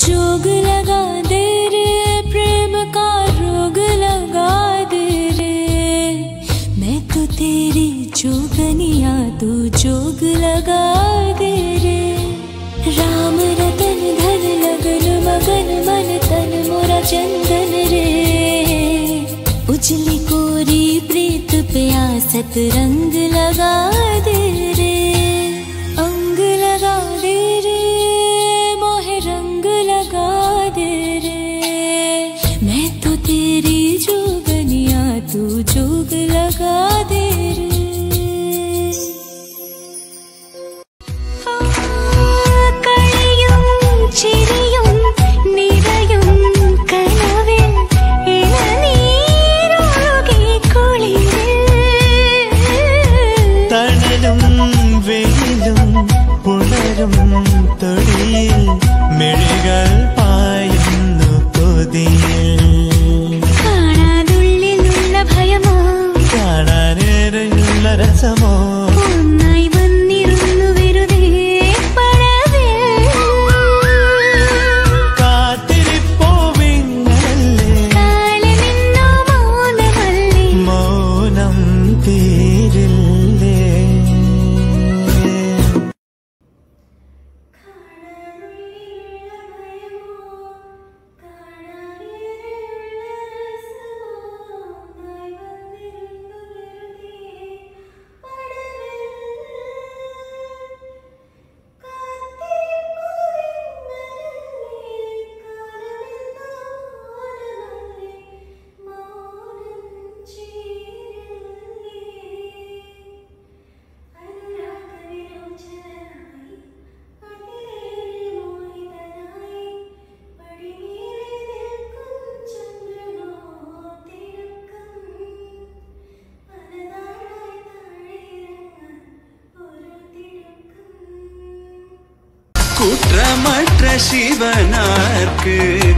जोग लगा दे रे प्रेम का रोग लगा दे रे, मैं तो तेरी जोगनिया तू जोग लगा दे रे। राम रतन धन लगन मगन मन तन मोरा चंदन रे, उजली कोरी प्रीत पे आसत रंग लगा दे रे, अंग लगा दे रे मोहे रंग लगा दे रे, मैं तो तेरी जोगनिया तू जोग लगा दे रे। തൊടിയിൽ മിഴികൾ പായുന്നു കൊതിയിൽ, കാണാനുള്ളിലുള്ള ഭയമോ കാണാനേറെയുള്ള രസമോ ഒന്നായി വന്നിരുന്നു വെറുതെ പടവിൽ, കാത്തിരിപ്പോ വിങ്ങലല്ലേ കാലമിന്നോ മൗനമല്ലേ, മൗനം തീരില്ലേ. குற்றமற்ற சிவனார்க்கு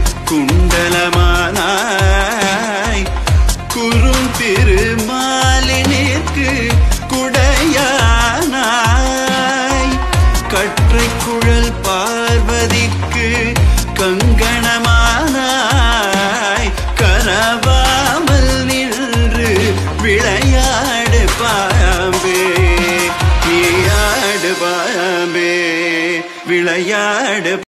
குண்டலமானாய், குறும் திருமாலினிற்கு குடையானாய், கற்றை குழல் பார்வதிக்கு கங்கணமானாய், கனவாமல் நின்று விளையாடு பாம்பே நீயாடு பாம்பே விளையாடு